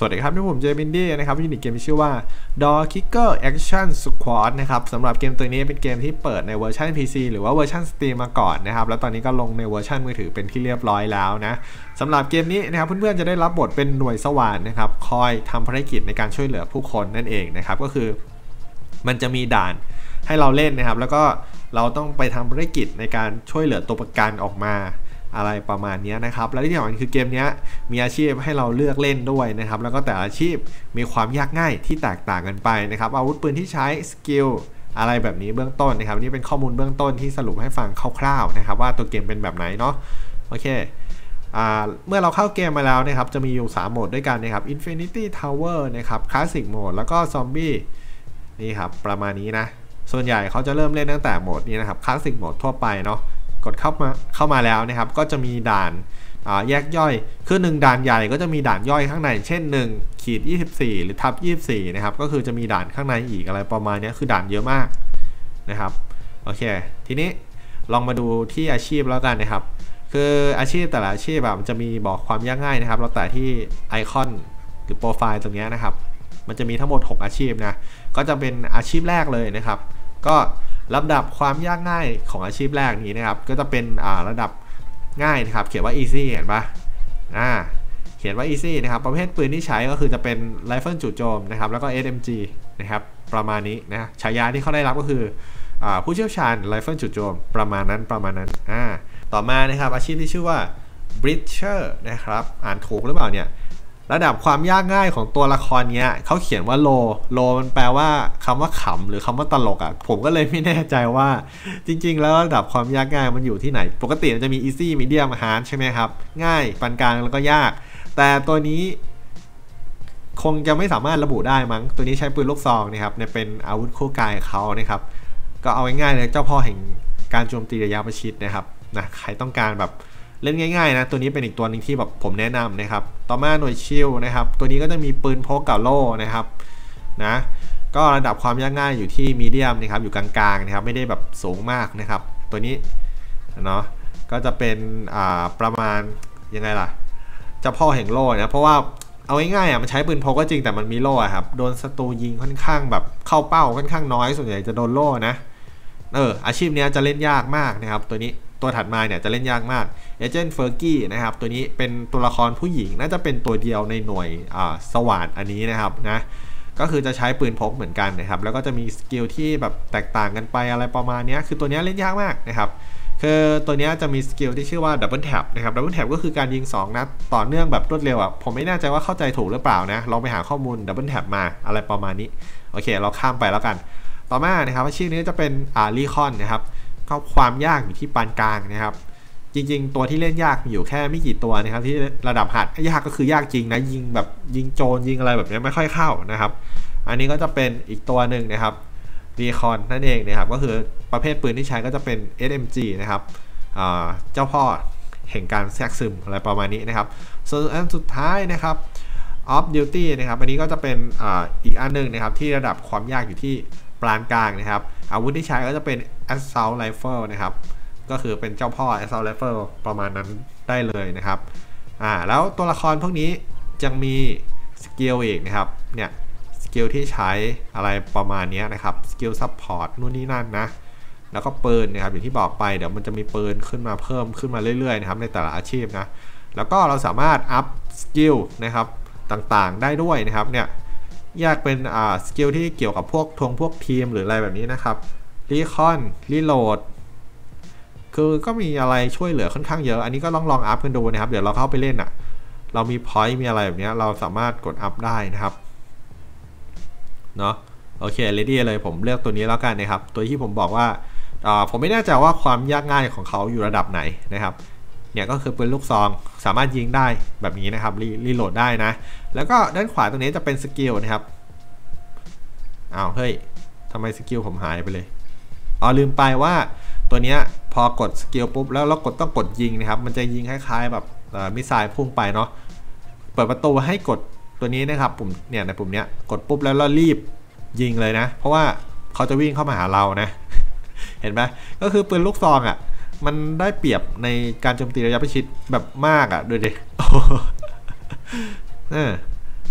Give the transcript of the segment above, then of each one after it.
สวัสดีครับที่ผมเจมินดี้นะครับยูนิตเกมที่ชื่อว่า Door Kicker Action Squad นะครับสำหรับเกมตัวนี้เป็นเกมที่เปิดในเวอร์ชัน PC หรือว่าเวอร์ชัน Steam มาก่อนนะครับแล้วตอนนี้ก็ลงในเวอร์ชันมือถือเป็นที่เรียบร้อยแล้วนะสำหรับเกมนี้นะครับเพื่อนๆจะได้รับบทเป็นหน่วยสวาทนะครับคอยทำภารกิจในการช่วยเหลือผู้คนนั่นเองนะครับก็คือมันจะมีด่านให้เราเล่นนะครับแล้วก็เราต้องไปทำภารกิจในการช่วยเหลือตัวประกันออกมาอะไรประมาณนี้นะครับและที่สำคัญคือเกมนี้มีอาชีพให้เราเลือกเล่นด้วยนะครับแล้วก็แต่ละอาชีพมีความยากง่ายที่แตกต่างกันไปนะครับอาวุธปืนที่ใช้สกิลอะไรแบบนี้เบื้องต้นนะครับนี่เป็นข้อมูลเบื้องต้นที่สรุปให้ฟังคร่าวๆนะครับว่าตัวเกมเป็นแบบไหนเนาะโอเคเมื่อเราเข้าเกมมาแล้วนะครับจะมีอยู่3โหมดด้วยกันนะครับ Infinity Tower นะครับ Classic Mode แล้วก็ Zombie นี่ครับประมาณนี้นะส่วนใหญ่เขาจะเริ่มเล่นตั้งแต่โหมดนี้นะครับ Classic Mode ทั่วไปเนาะกดเข้ามาแล้วนะครับก็จะมีด่านแยกย่อยคือ1ด่านใหญ่ก็จะมีด่านย่อยข้างในเช่น1-24หรือ/24นะครับก็คือจะมีด่านข้างในอีกอะไรประมาณนี้คือด่านเยอะมากนะครับโอเคทีนี้ลองมาดูที่อาชีพแล้วกันนะครับคืออาชีพแต่ละอาชีพแบบมันจะมีบอกความยากง่ายนะครับเราแต่ที่ไอคอนหรือโปรไฟล์ตรงนี้นะครับมันจะมีทั้งหมด6อาชีพนะก็จะเป็นอาชีพแรกเลยนะครับก็ลำดับความยากง่ายของอาชีพแรกนี้นะครับก็จะเป็นระดับง่ายนะครับเขียนว่า easy เห็นปะเขียนว่า easy นะครับประเภทปืนที่ใช้ก็คือจะเป็นไรเฟิลจู่โจมนะครับแล้วก็ SMG นะครับประมาณนี้นะฉายาที่เขาได้รับก็คือผู้เชี่ยวชาญไรเฟิลจู่โจมประมาณนั้นต่อมานะครับอาชีพที่ชื่อว่า Breacher นะครับอ่านถูกหรือเปล่าเนี่ยระดับความยากง่ายของตัวละครเนี้ยเขาเขียนว่าโลมันแปลว่าคำว่าขำหรือคำว่าตลกอ่ะผมก็เลยไม่แน่ใจว่าจริงๆแล้วระดับความยากง่ายมันอยู่ที่ไหนปกติมันจะมี easy medium hard ใช่ไหมครับง่ายปานกลางแล้วก็ยากแต่ตัวนี้คงจะไม่สามารถระบุได้มั้งตัวนี้ใช้ปืนลูกซองนะครับเนี่ยเป็นอาวุธคู่กายเขานะครับก็เอาง่ายๆเลยเจ้าพ่อแห่งการโจมตีระยะประชิดนะครับนะใครต้องการแบบเล่นง่ายๆนะตัวนี้เป็นอีกตัวนึงที่แบบผมแนะนำนะครับต่อมาหน่วยชิลนะครับตัวนี้ก็จะมีปืนพกกับโล่นะครับนะก็ระดับความยากง่ายอยู่ที่มีเดียมนะครับอยู่กลางๆนะครับไม่ได้แบบสูงมากนะครับตัวนี้เนาะก็จะเป็นประมาณยังไงล่ะเจ้าพ่อแห่งโล่นะเพราะว่าเอาง่ายๆมันใช้ปืนพกก็จริงแต่มันมีโล่ครับโดนศัตรูยิงค่อนข้างแบบเข้าเป้าค่อนข้างน้อยส่วนใหญ่จะโดนโล่นะอาชีพนี้จะเล่นยากมากนะครับตัวถัดมาเนี่ยจะเล่นยากมากเอเจนต์เฟอร์กี้นะครับตัวนี้เป็นตัวละครผู้หญิงน่าจะเป็นตัวเดียวในหน่วยสวาทอันนี้นะครับนะก็คือจะใช้ปืนพกเหมือนกันนะครับแล้วก็จะมีสกิลที่แบบแตกต่างกันไปอะไรประมาณนี้คือตัวนี้เล่นยากมากนะครับคือตัวนี้จะมีสกิลที่ชื่อว่าดับเบิลแท็บนะครับดับเบิลแท็บก็คือการยิง2นัดต่อเนื่องแบบรวดเร็วอ่ะผมไม่แน่ใจว่าเข้าใจถูกหรือเปล่านะลองไปหาข้อมูลดับเบิลแท็บมาอะไรประมาณนี้โอเคเราข้ามไปแล้วกันต่อมานะครับอาชีพนี้จะเป็นรีคอนนะครับก็ความยากอยู่ที่ปานกลางนะครับจริงๆตัวที่เล่นยากมีอยู่แค่ไม่กี่ตัวนะครับที่ระดับหัดยากก็คือยากจริงนะยิงแบบยิงโจรยิงอะไรแบบนี้ไม่ค่อยเข้านะครับอันนี้ก็จะเป็นอีกตัวหนึ่งนะครับรีคอนนั่นเองนะครับก็คือประเภทปืนที่ใช้ก็จะเป็น SMG นะครับเจ้าพ่อแห่งการแทรกซึมอะไรประมาณนี้นะครับส่วนอันสุดท้ายนะครับ Off Duty นะครับอันนี้ก็จะเป็นอีกอันหนึ่งนะครับที่ระดับความยากอยู่ที่ปานกลางนะครับอาวุธที่ใช้ก็จะเป็น Assault Rifle นะครับก็คือเป็นเจ้าพ่อ Assault Rifle ประมาณนั้นได้เลยนะครับแล้วตัวละครพวกนี้ยังมีสกิลอีกนะครับเนี่ยสกิลที่ใช้อะไรประมาณนี้นะครับสกิลซัพพอร์ตนู่นนี่นั่นนะแล้วก็ปืนนะครับอย่างที่บอกไปเดี๋ยวมันจะมีปืนขึ้นมาเพิ่มขึ้นมาเรื่อยๆนะครับในแต่ละอาชีพนะแล้วก็เราสามารถอัพสกิลนะครับต่างๆได้ด้วยนะครับเนี่ยแยกเป็นสกิลที่เกี่ยวกับพวกทีมหรืออะไรแบบนี้นะครับรีคอนรีโหลดคือก็มีอะไรช่วยเหลือค่อนข้างเยอะอันนี้ก็ลองอัพกันดูนะครับเดี๋ยวเราเข้าไปเล่นเรามีพอยต์มีอะไรแบบนี้เราสามารถกดอัพได้นะครับเนาะโอเคเรดี้เลยผมเลือกตัวนี้แล้วกันนะครับตัวที่ผมบอกว่าผมไม่แน่ใจว่าความยากง่ายของเขาอยู่ระดับไหนนะครับเนี่ยก็คือปืนลูกซองสามารถยิงได้แบบนี้นะครับรีโหลดได้นะแล้วก็ด้านขวาตรงนี้จะเป็นสกิลนะครับเฮ้ยทำไมสกิลผมหายไปเลยลืมไปว่าตัวเนี้ยพอกดสกิลปุ๊บแล้วเราต้องกดยิงนะครับมันจะยิงคล้ายๆแบบมิสไซล์พุ่งไปเนาะเปิดประตูให้กดตัวนี้นะครับปุ่มเนี่ยในปุ่มเนี้ยกดปุ๊บแล้วเรารีบยิงเลยนะเพราะว่าเขาจะวิ่งเข้ามาหาเรานะ เห็นไหมก็คือปืนลูกซองมันได้เปรียบในการโจมตีระยะประชิดแบบมากดูดิ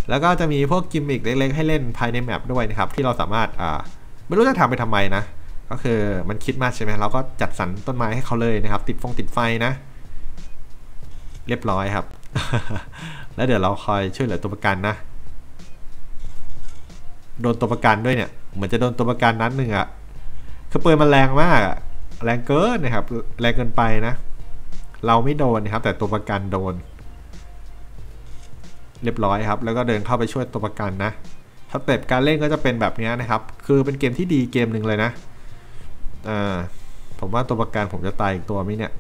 แล้วก็จะมีพวกกิมมิคเล็กๆให้เล่นภายในแมปด้วยนะครับที่เราสามารถไม่รู้จะทำไปทำไมนะก็คือมันคิดมากใช่ไหมเราก็จัดสรรต้นไม้ให้เขาเลยนะครับติดไฟนะเรียบร้อยครับ แล้วเดี๋ยวเราคอยช่วยเหลือตัวประกันนะโดนตัวประกันด้วยเนี่ยเหมือนจะโดนตัวประกันนัดหนึ่งอะคือปืนมันแรงมากอะแรงเกินนะครับแรงเกินไปนะเราไม่โดนนะครับแต่ตัวประกันโดนเรียบร้อยครับแล้วก็เดินเข้าไปช่วยตัวประกันนะสเต็ปการเล่นก็จะเป็นแบบนี้นะครับคือเป็นเกมที่ดีเกมหนึ่งเลยนะผมว่าตัวประกันผมจะตายอีกตัวมั้ยเนี่ย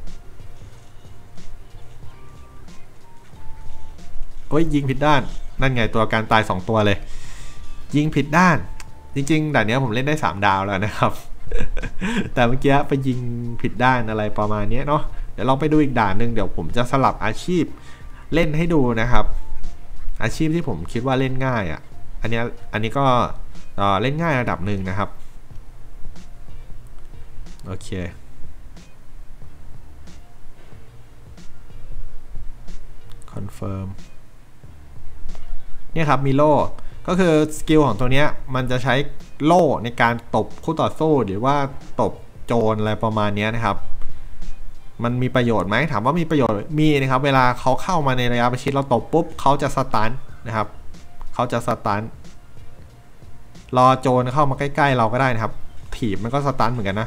โอ้ยยิงผิดด้านนั่นไงตัวการตาย2ตัวเลยยิงผิดด้านจริงๆด่านนี้ผมเล่นได้3ดาวแล้วนะครับแต่เมื่อกี้ไปยิงผิดด้านอะไรประมาณนี้เนาะเดี๋ยวลองไปดูอีกด่านหนึ่งเดี๋ยวผมจะสลับอาชีพเล่นให้ดูนะครับอาชีพที่ผมคิดว่าเล่นง่ายอ่ะอันนี้ก็เล่นง่ายระดับหนึ่งนะครับโอเคคอนเฟิร์มเนี่ยครับมีโล่ก็คือสกิลของตัวนี้มันจะใช้โล่ในการตบคู่ต่อสู้หรือว่าตบโจรอะไรประมาณนี้นะครับมันมีประโยชน์ไหมถามว่ามีประโยชน์มีนะครับเวลาเขาเข้ามาในระยะประชิดเราตบปุ๊บเขาจะสตันนะครับเขาจะสตันรอโจรเข้ามาใกล้ๆเราก็ได้นะครับถีบมันก็สตันเหมือนกันนะ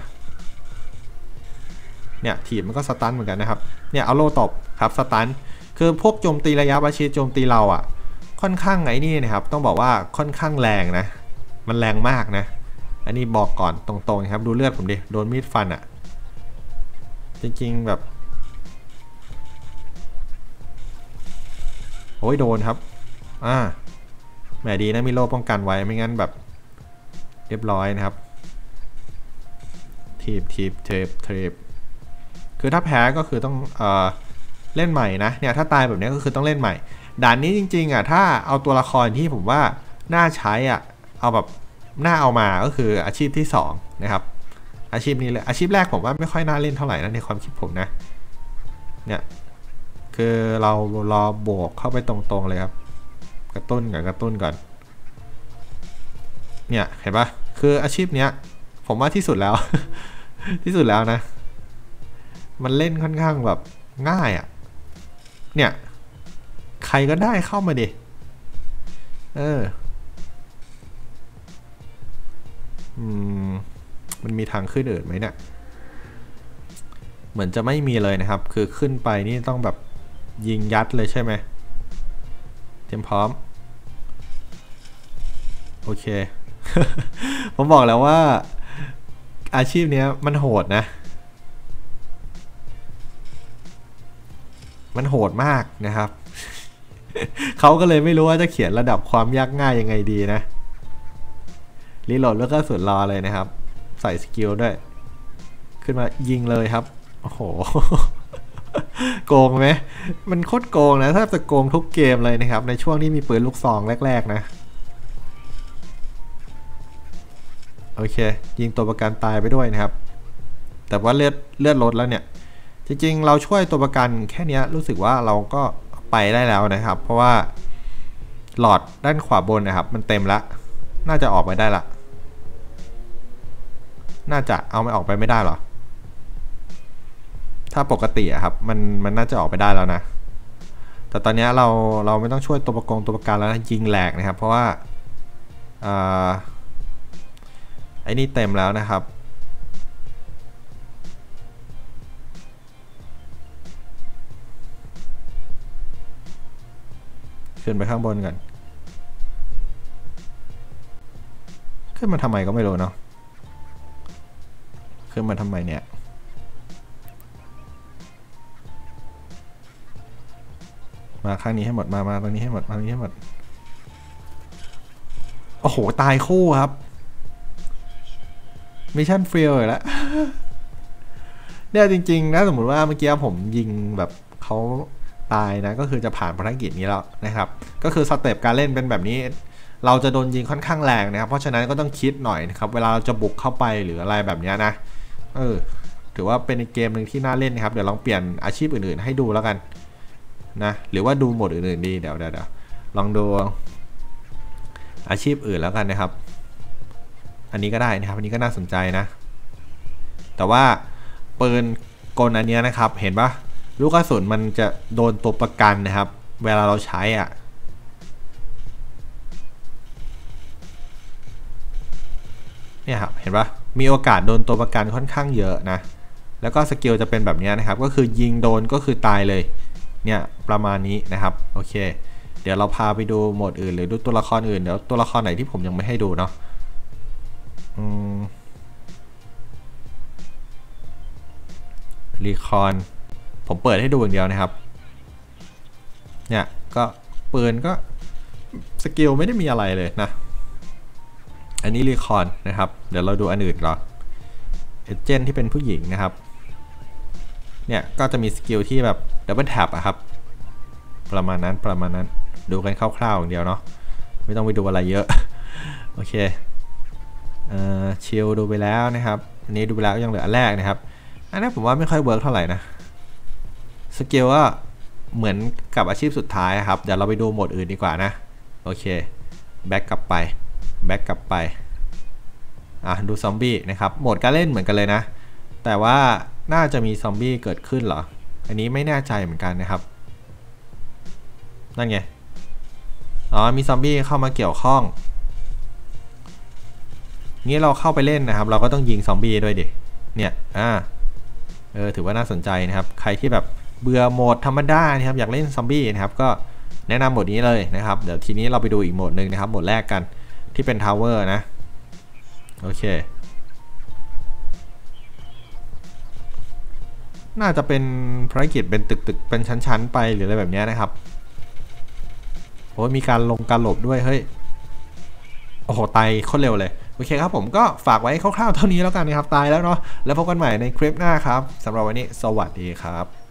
เนี่ยถีบมันก็สตันเหมือนกันนะครับเนี่ยเอาโล่ตบครับสตันคือพวกโจมตีระยะประชิดโจมตีเราอ่ะค่อนข้างไงนี่นะครับต้องบอกว่าค่อนข้างแรงนะมันแรงมากนะอันนี้บอกก่อนตรงๆครับดูเลือดผมดิโดนมีดฟันอ่ะจริงๆแบบโอ้ยโดนครับแหมดีนะมีโล่ป้องกันไว้ไม่งั้นแบบเรียบร้อยนะครับทีบคือถ้าแพ้ก็คือต้องเล่นใหม่นะเนี่ยถ้าตายแบบนี้ก็คือต้องเล่นใหม่ด่านนี้จริงๆอ่ะถ้าเอาตัวละครที่ผมว่าน่าใช้อ่ะเอาแบบน่าเอามาก็คืออาชีพที่2นะครับอาชีพนี้เลยอาชีพแรกผมว่าไม่ค่อยน่าเล่นเท่าไหร่นะในความคิดผมนะเนี่ยคือเรารอโบกเข้าไปตรงๆเลยครับกระตุ้นก่อนเนี่ยเห็นปะคืออาชีพเนี้ยผมว่าที่สุดแล้ว ที่สุดแล้วนะมันเล่นค่อนข้างแบบง่ายอ่ะเนี่ยใครก็ได้เข้ามาดิมันมีทางขึ้นอื่นไหมเนี่ยเหมือนจะไม่มีเลยนะครับคือขึ้นไปนี่ต้องแบบยิงยัดเลยใช่ไหมเตรียมพร้อมโอเค ผมบอกแล้วว่าอาชีพนี้มันโหดนะมันโหดมากนะครับ เขาก็เลยไม่รู้ว่าจะเขียนระดับความยากง่ายยังไงดีนะรีโหลดแล้วก็สุดรอเลยนะครับใส่สกิลด้วยขึ้นมายิงเลยครับโอ้โห โกงไหมมันโคตรโกงนะแทบจะโกงทุกเกมเลยนะครับในช่วงที่มีปืนลูกซองแรกๆนะโอเคยิงตัวประกันตายไปด้วยนะครับแต่ว่าเลือดลดแล้วเนี่ยจริงๆเราช่วยตัวประกันแค่นี้รู้สึกว่าเราก็ไปได้แล้วนะครับเพราะว่าหลอดด้านขวาบนนะครับมันเต็มแล้วน่าจะออกไปได้ละน่าจะเอาไม่ออกไปไม่ได้หรอถ้าปกติอะครับมันน่าจะออกไปได้แล้วนะแต่ตอนนี้เราไม่ต้องช่วยตัวประกันแล้วนะยิงแหลกนะครับเพราะว่าไอ้นี่เต็มแล้วนะครับขึ้นไปข้างบนกันขึ้นมาทำไมก็ไม่รู้เนาะขึ้นมาทำไมเนี่ยมาข้างนี้ให้หมดมาตรงนี้ให้หมดมาตรงนี้ให้หมดโอ้โหตายคู่ครับมิชชั่นเฟลเลยละเนี่ยจริงๆนะสมมติว่าเมื่อกี้ผมยิงแบบเขาตายนะก็คือจะผ่านภารกิจนี้แล้วนะครับก็คือสเต็ปการเล่นเป็นแบบนี้เราจะโดนยิงค่อนข้างแรงนะครับเพราะฉะนั้นก็ต้องคิดหน่อยนะครับเวลาเราจะบุกเข้าไปหรืออะไรแบบนี้นะถือว่าเป็นเกมหนึ่งที่น่าเล่นนะครับเดี๋ยวลองเปลี่ยนอาชีพอื่นๆให้ดูแล้วกันนะหรือว่าดูโหมดอื่นๆดีเดี๋ยวลองดูอาชีพอื่นแล้วกันนะครับอันนี้ก็ได้นะครับอันนี้ก็น่าสนใจนะแต่ว่าปืนกลอันนี้นะครับเห็นปะลูกกระสุนมันจะโดนตัวประกันนะครับเวลาเราใช้อ่ะเนี่ยครับเห็นปะมีโอกาสโดนตัวประกันค่อนข้างเยอะนะแล้วก็สกิลจะเป็นแบบนี้นะครับก็คือยิงโดนก็คือตายเลยเนี่ยประมาณนี้นะครับโอเคเดี๋ยวเราพาไปดูโหมดอื่นหรือดูตัวละครอื่นเดี๋ยวตัวละครไหนที่ผมยังไม่ให้ดูเนาะรีคอนผมเปิดให้ดูอย่างเดียวนะครับเนี่ยก็ปืนก็สกิลไม่ได้มีอะไรเลยนะอันนี้รีคอนนะครับเดี๋ยวเราดูอันอื่นก่อนเอเจนต์ที่เป็นผู้หญิงนะครับเนี่ยก็จะมีสกิลที่แบบดับเบิลแท็บอะครับประมาณนั้นดูกันคร่าวๆอย่างเดียวเนาะไม่ต้องไปดูอะไรเยอะโอเคชิลดูไปแล้วนะครับอันนี้ดูไปแล้วยังเหลืออันแรกนะครับอันนี้ผมว่าไม่ค่อยเวิร์กเท่าไหร่นะสกิลก็เหมือนกับอาชีพสุดท้ายครับเดี๋ยวเราไปดูโหมดอื่นดีกว่านะโอเคแบ็กกลับไปดูซอมบี้นะครับโหมดการเล่นเหมือนกันเลยนะแต่ว่าน่าจะมีซอมบี้เกิดขึ้นเหรออันนี้ไม่แน่ใจเหมือนกันนะครับนั่นไงมีซอมบี้เข้ามาเกี่ยวข้องนี้เราเข้าไปเล่นนะครับเราก็ต้องยิงซอมบี้ด้วยดิเนี่ยถือว่าน่าสนใจนะครับใครที่แบบเบื่อโหมดธรรมดานะครับอยากเล่นซอมบี้นะครับก็แนะนำโหมดนี้เลยนะครับเดี๋ยวทีนี้เราไปดูอีกโหมดหนึ่งนะครับโหมดแรกกันที่เป็นทาวเวอร์นะโอเคน่าจะเป็นภารกิจเป็นตึกเป็นชั้นๆไปหรืออะไรแบบนี้นะครับโอ้มีการหลบด้วยเฮ้ยโอ้โหตายโคตรเร็วเลยโอเคครับผมก็ฝากไว้คร่าวๆเท่านี้แล้วกันนะครับตายแล้วเนาะแล้วพบกันใหม่ในคลิปหน้าครับสำหรับวันนี้สวัสดีครับ